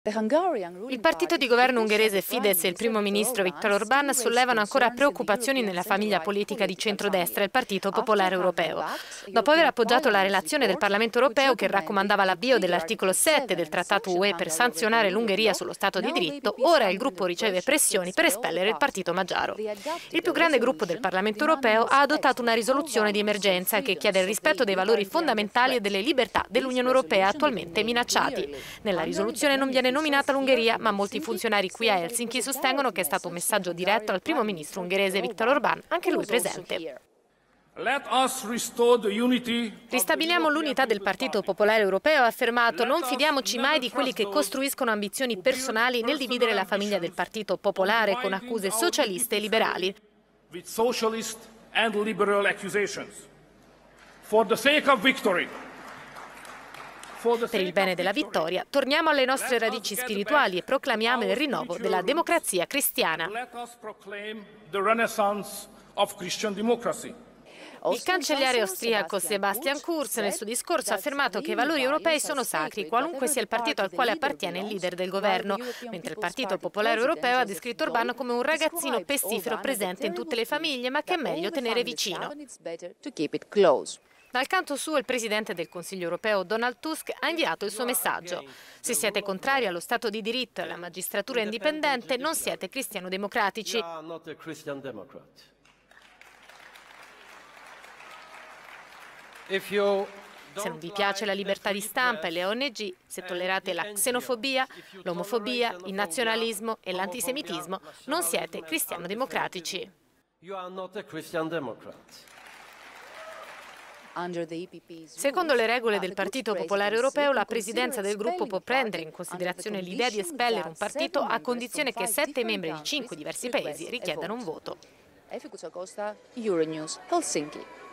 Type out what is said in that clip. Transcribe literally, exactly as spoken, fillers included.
Il partito di governo ungherese Fidesz e il primo ministro Viktor Orbán sollevano ancora preoccupazioni nella famiglia politica di centrodestra, il Partito Popolare Europeo. Dopo aver appoggiato la relazione del Parlamento europeo che raccomandava l'avvio dell'articolo sette del Trattato U E per sanzionare l'Ungheria sullo Stato di diritto, ora il gruppo riceve pressioni per espellere il partito Magyaro. Il più grande gruppo del Parlamento europeo ha adottato una risoluzione di emergenza che chiede il rispetto dei valori fondamentali e delle libertà dell'Unione Europea attualmente minacciati. Nella risoluzione non viene nominata l'Ungheria, ma molti funzionari qui a Helsinki sostengono che è stato un messaggio diretto al primo ministro ungherese Viktor Orbán, anche lui presente. Ristabiliamo l'unità del Partito Popolare Europeo, ha affermato. Non fidiamoci mai di quelli che costruiscono ambizioni personali nel dividere la famiglia del Partito Popolare con accuse socialiste e liberali. Per il bene della vittoria, torniamo alle nostre radici spirituali e proclamiamo il rinnovo della democrazia cristiana. Il cancelliere austriaco Sebastian Kurz nel suo discorso ha affermato che i valori europei sono sacri, qualunque sia il partito al quale appartiene il leader del governo, mentre il Partito Popolare Europeo ha descritto Orbán come un ragazzino pestifero presente in tutte le famiglie, ma che è meglio tenere vicino. Dal canto suo, il presidente del Consiglio europeo Donald Tusk ha inviato il suo messaggio. Se siete contrari allo Stato di diritto e alla magistratura indipendente, non siete cristiano-democratici. Se non vi piace la libertà di stampa e le O N G, se tollerate la xenofobia, l'omofobia, il nazionalismo e l'antisemitismo, non siete cristiano-democratici. Secondo le regole del Partito Popolare Europeo, la presidenza del gruppo può prendere in considerazione l'idea di espellere un partito a condizione che sette membri di cinque diversi paesi richiedano un voto. Efficuța Costa, Euronews, Helsinki.